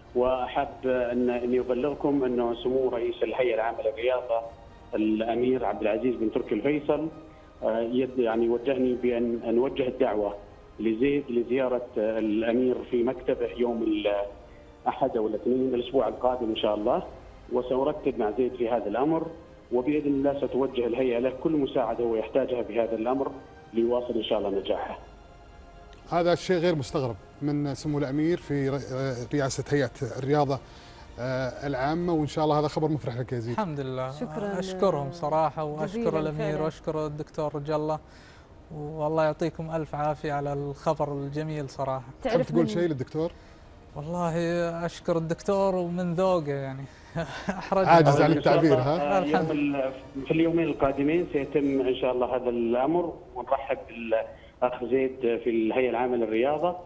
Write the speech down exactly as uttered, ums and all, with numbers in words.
واحب ان اني ابلغكم انه سمو رئيس الهيئه العامه للرياضه الامير عبد العزيز بن تركي الفيصل يد يعني وجهني بان نوجه الدعوه لزيد لزياره الامير في مكتبه يوم الاحد او الاثنين الاسبوع القادم ان شاء الله، وسارتب مع زيد في هذا الامر، وباذن الله ستوجه الهيئه له كل مساعده هو يحتاجها في هذا الامر ليواصل ان شاء الله نجاحه. هذا الشيء غير مستغرب من سمو الامير في رئاسه هيئه الرياضه العامه، وان شاء الله هذا خبر مفرح لك يا زيد. الحمد لله. شكرا، اشكرهم صراحه، واشكر الامير واشكر الدكتور رجا الله، والله يعطيكم الف عافيه على الخبر الجميل صراحه. تحب تقول شيء للدكتور؟ والله اشكر الدكتور ومن ذوقه يعني احرج عاجز عن التعبير. ها يوم في اليومين القادمين سيتم ان شاء الله هذا الامر، ونرحب بالاخ زيد في الهيئه العامه للرياضه.